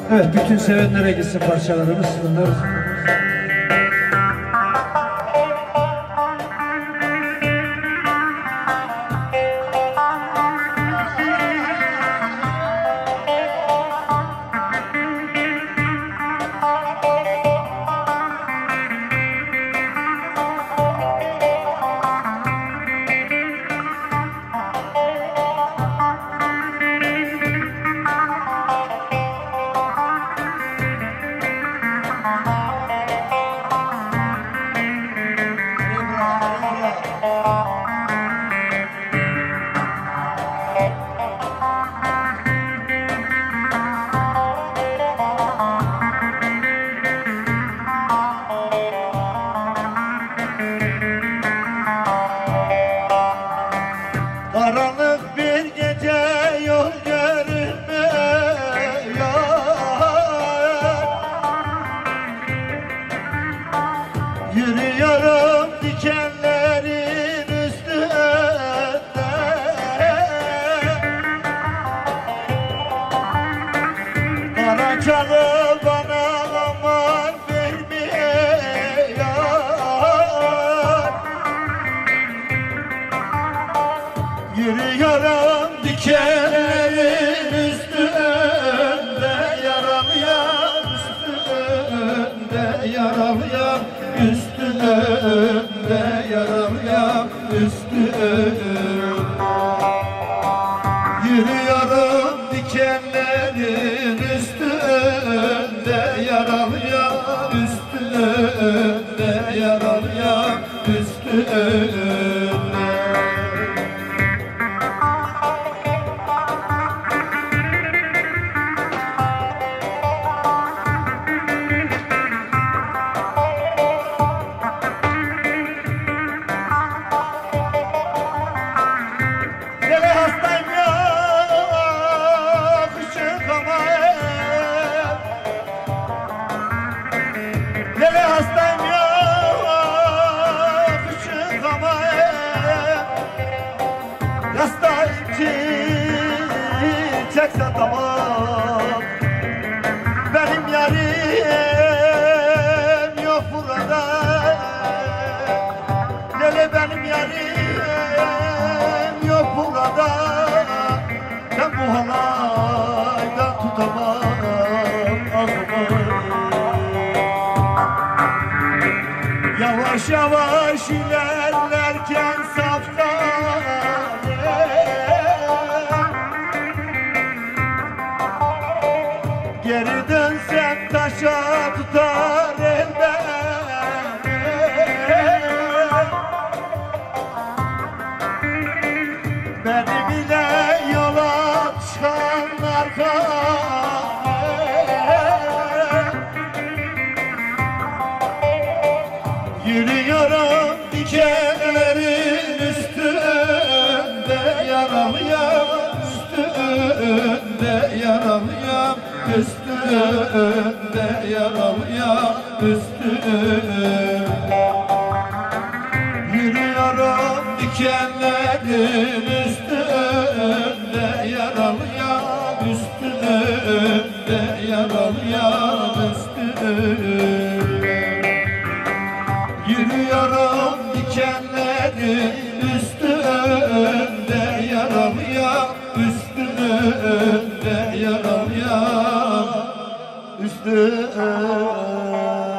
Evet, bütün sevenlere gitsin parçalarımız. Bunlar karanlık bir gece, yol görünmüyor. Yürüyorum dikenlerin üstünde. Karaçalı bana aman vermiyor. Yürüyorum dikenlerin üstünde, yaralı yar üstünde, yaralı yar üstünde, yaralı yar üstünde. Yürüyorum dikenlerin üstünde, yaralı yar üstünde, yaralı yar üstünde. Lele hastayım ya, küçük ama yastayım çiçek satamam. Benim yarim yok burada. Lele benim yarim yok burada. Ben bu halaydan tutamam ağzımı. Yavaş yavaş ilerlerken saftan geri dönsem taşa tutar elden. Beni bile yola çıkanlar yürüyorum dikenlerin üstünde, yaralı yar üstünde, yaralı yar üstünde, yaralı yar üstünde. Yürüyorum dikenlerin üstünde, yaralı yar üstünde, yaralı yar üstünde. Yürüyorum dikenlerin üstünde, yaralı yar üstünde, yaralı yar üstünde.